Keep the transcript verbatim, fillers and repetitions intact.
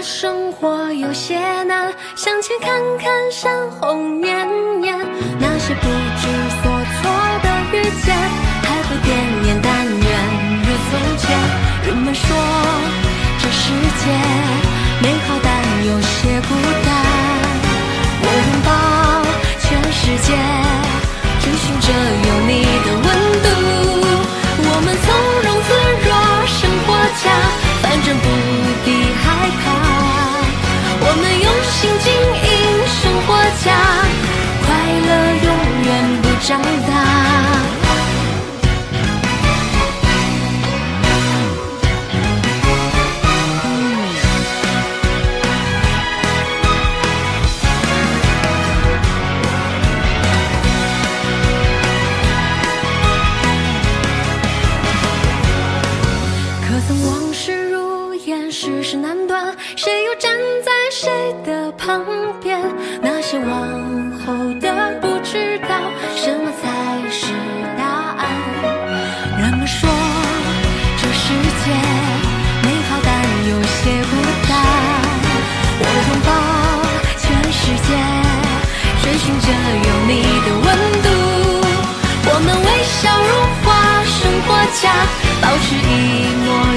的生活有些难，向前看看山红绵绵，那些不知所措的遇见，还会点点但愿如从前。人们说这世界美好但有些孤单，我拥抱全世界，追寻着有你的温度。我们从容自若生活家，反正不必害怕。我们用心经营生活家，快乐永远不长大。可曾往事如烟，世事难断，谁又站在谁的旁边？那些往后的不知道，什么才是答案？人们说这世界美好但有些孤单，我拥抱全世界，追寻着有你的温度。我们微笑如花，生活家保持一抹